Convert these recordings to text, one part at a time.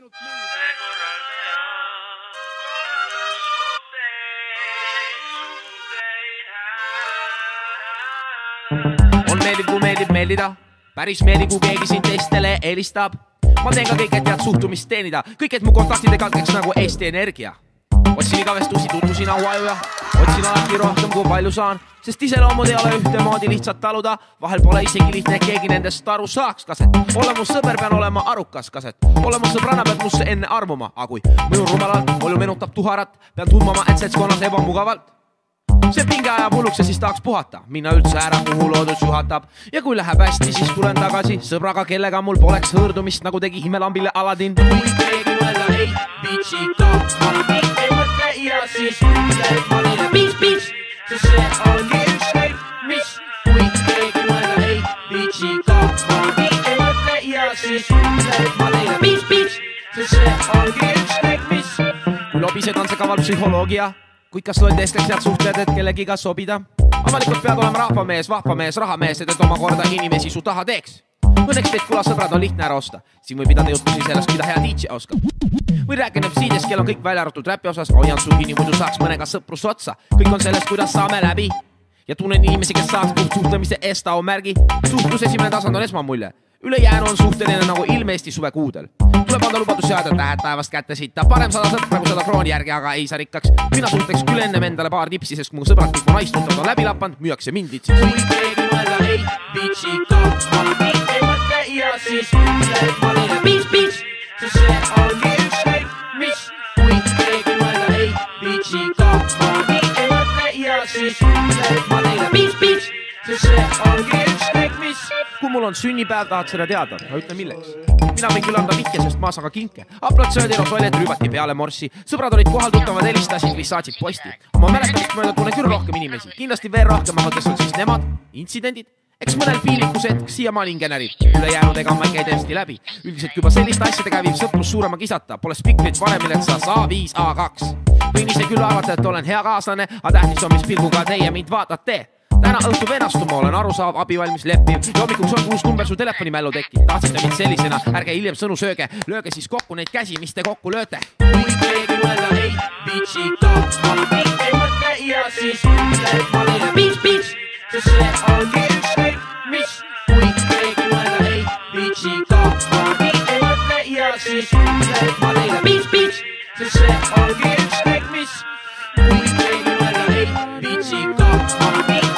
On meeldib, kui meeldib meeldida. Päris meeldib, kui keegi siin teistele helistab. Ma teen ka kõik, et head suhtumist teenida. Kõik, et mu kontaktide katkeks nagu Eesti Energia. Otsin igavestusi, tutvusin auajuja. Otsin alati rohkem, kui palju saan. Sest iseloomud ei ole ühtemoodi lihtsalt taluda. Vahel pole isegi lihtne, et keegi nendest aru saaks kaset. Ole mu sõber, pean olema arukas kaset. Ole mu sõbrana, pead musse enne armuma. Aga kui mõjun rumalalt, palju menutab tuharat. Pean tundmama, et seltskonnas ebamugavalt. See pinge ajab hulluks ja siis tahaks puhata. Minna üldse ära, kuhu loodus juhatab. Ja kui läheb hästi, siis tulen tagasi sõbraga, kellega mul poleks hõõrdumist, nagu tegi himelambile Aladin. Kui keegi mõelda ei bitchi kahtma, ei mõtle ja siis ütleb ma neile bitch, sest see ongi ükskõik mis. Kui keegi mõelda ei bitchi kahtma, ei mõtle ja siis ütleb ma neile bitch, sest see ongi ükskõik mis. Kui lobised on see kaval psühholoogia, kuid kas loed eesteks head suhted, et kellegiga sobida? Avalikult pead olema rahvamees, vahvamees, rahamees, et omakorda inimesi su taha teeks. Õnneks teid kulasõbrad on lihtne ära osta. Siin võib pidada jutusi sellest, mida hea DJ oskab. Või rääkeneb siides, kel on kõik välja arvatud räpi osas. Hoian su kinni, muidu saaks mõnega sõprus otsa. Kõik on sellest, kuidas saame läbi. Ja tunnen inimesi, kes saaks puht suhtlemise estao märgi. Suhtlus esimene tasand on esmamulje. Ülejäänu on suhteline nagu ilm Eesti suvekuudel. Tuleb anda lubadus seada, tähed taevast kätte sitta. Parem 100 sõpra kui 100 krooni järgi, aga ei saa rikkaks. Mina suhteks küll ennem endale paar tipsi, sest mu sõbrad kõik mu naistuntud on läbi lappanud, müüakse mind vitsik. Kui keegi mõelda ei bitchi kahtma, ei mõtle ja siis ütleb ma neile bitch, sest see ongi ükskõik mis. Kui keegi mõelda ei bitchi kahtma, ei mõtle ja siis ütleb ma neile bitch, sest see ongi ükskõik mis. Kui mul on sünnipäev, tahad seda teada? Ma ütlen milleks. Mina võin küll anda vihje, sest ma saan ka kinke. Aplad sööd ero toilet rübati peale morssi. Sõbrad olid kohal tuttavad, helistasid või saatsid posti. Oma mäletamist mööda tunnen küll rohkem inimesi. Kindlasti veel rohkem, aga kes on siis nemad? Intsidendid? Eks mõnel piilikus hetk siiamaani ingenerid. Ülejäänudega on väike täiesti läbi. Üldiselt juba selliste asjadega viib sõprus suurema kisata. Pole spikrit varem, milleks saas A5, A2. Võin ise küll arvata, et olen hea kaaslane, aga tähtis on, mis pilguga teie mind vaatate. Täna õhtu venastuma olen arusaab, abivalmis leppiv. Ja hommikuks on uus number su telefonimällu tekib. Tahtsite mind sellisena, ärge hiljem sõnu sööge. Lööge siis kokku neid käsi, mis te kokku lööte. Kui keegi mõelda ei bitchi kahtma, ei mõtle ja siis ütleb ma neile bitch, sest see ongi ükskõik mis. Kui keegi mõelda ei bitchi kahtma, ei mõtle ja siis ütleb ma neile bitch, sest see ongi ükskõik mis. Kui keegi mõelda ei bitchi kahtma,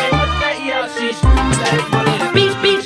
siis ütleb ma neile bitch.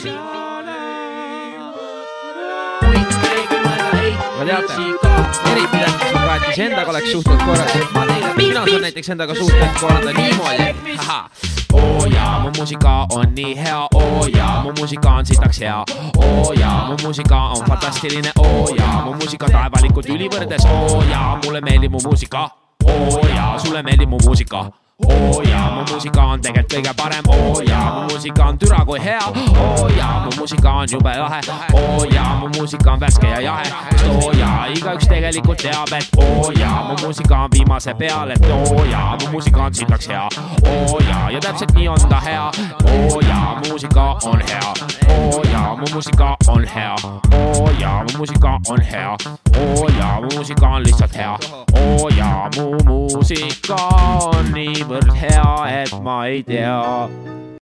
Kui keegi mõelda ei bitchi kahtma, eriti tähtis on ka, et iseendaga oleks suhted korras. Mina saan näiteks endaga suhted korda niimoodi. Oo jaa, mu muusika on nii hea. Oo jaa, mu muusika on sitaks hea. Oo jaa, mu muusika on fantastiline. Oo jaa, mu muusika taevalikult ülivõrdes. Oo jaa, mulle meeldib mu muusika. Oo jaa, sulle meeldib mu muusika. Oo jaa, mu muusika on tegelikult kõige parem. Oo jaa, mu muusika on türa kui hea. Oo jaa, mu muusika on jube lahe. Oo jaa, mu muusika on värske ja jahe. Sest oo jaa, igaüks tegelikult teab, et oo jaa, mu muusika on viimase peal. Et oo jaa, mu muusika on sitaks hea. Oo jaa, ja täpselt nii on ta hea. Oo jaa, mu muusika on hea. Oo jaa, mu muusika on hea. Oo jaa, mu muusika on hea. Oo jaa, mu muusika on lihtsalt hea. Oo jaa, mu muusika on nii võrd hea, et ma ei tea.